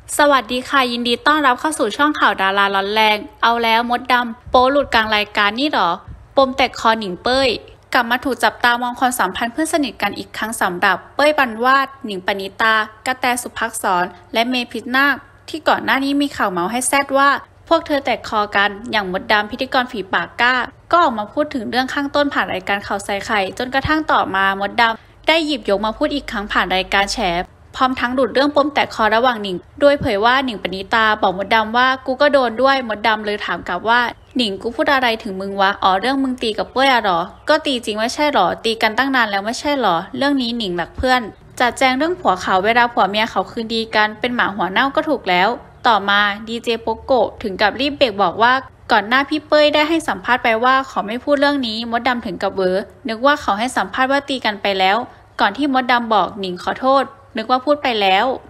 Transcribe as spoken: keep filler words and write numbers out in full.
สวัสดีค่ะยินดีต้อนรับเข้าสู่ช่องข่าวดาราร้อนแรงเอาแล้วมดดำโป๊หลุดกลางรายการนี่หรอปมแตกคอหนิงเป้ยกลับมาถูกจับตามองความสัมพันธ์เพื่อนสนิทกันอีกครั้งสำหรับเป้ยปานวาดหนิงปณิตากระแตสุภักษรและเมพิชนาคที่ก่อนหน้านี้มีข่าวเมาให้แซดว่าพวกเธอแตกคอกันอย่างมดดำพิธีกรฝีปากกล้าก็ออกมาพูดถึงเรื่องข้างต้นผ่านรายการข่าวใส่ไข่จนกระทั่งต่อมามดดำได้หยิบยกมาพูดอีกครั้งผ่านรายการแฉพร้อมทั้งดุดเรื่องปมแตกคอระหว่างหนิงโดยเผยว่าหนิงปณิตาบอกมดดำว่ากูก็โดนด้วยมดดำเลยถามกลับว่าหนิงกูพูดอะไรถึงมึงวะอ๋อเรื่องมึงตีกับเป้ยอะหรอก็ตีจริงไม่ใช่หรอตีกันตั้งนานแล้วไม่ใช่หรอเรื่องนี้หนิงหลักเพื่อนจัดแจงเรื่องผัวเขาเวลาผัวเมียเขาคืนดีกันเป็นหมาหัวเน่าก็ถูกแล้วต่อมาดีเจโปโกะถึงกับรีบเบรกบอกว่าก่อนหน้าพี่เป้ยได้ให้สัมภาษณ์ไปว่าขอไม่พูดเรื่องนี้มดดำถึงกับเวอนึกว่าเขาให้สัมภาษณ์ว่าตีกันไปแล้วก่อนที่มดดำบอกหนิงขอโทษนึกว่าพูดไปแล้ว